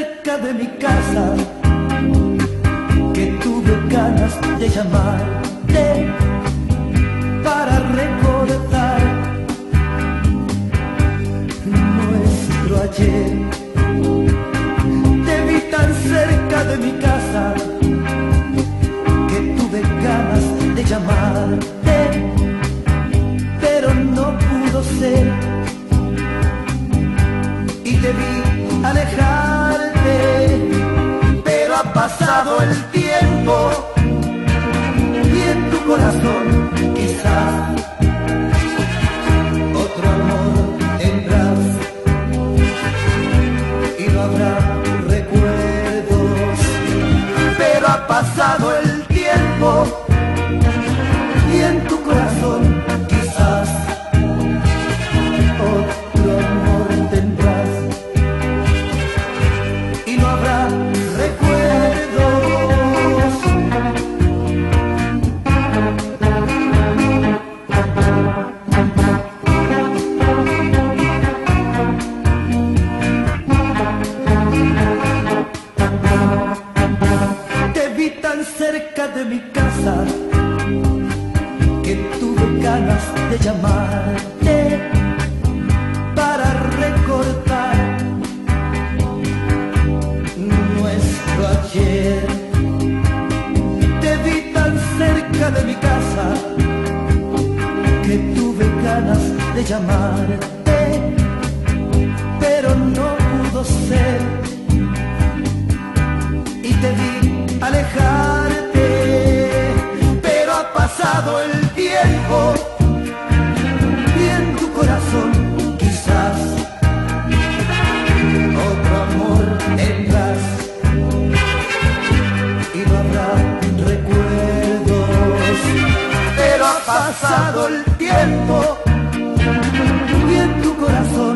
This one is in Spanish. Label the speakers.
Speaker 1: cerca de mi casa, que tuve ganas de llamarte para recordar nuestro ayer. Te vi tan cerca de mi casa que tuve ganas de llamarte, pero no pudo ser. Y te vi alejarte, pero ha pasado el tiempo y en tu corazón quizás otro amor tendrás y no habrá recuerdos. Pero ha pasado el tiempo y en tu corazón quizás otro amor tendrás y no habrá recuerdos. Te vi tan cerca de mi casa que tuve ganas de llamarte para recordar nuestro ayer. Te vi tan cerca de mi casa que tuve ganas de llamarte, pero no pudo ser. Y te vi alejarte, pero ha pasado el tiempo y en tu corazón quizás otro amor tendrás y no habrá recuerdos. Pero ha pasado el tiempo y en tu corazón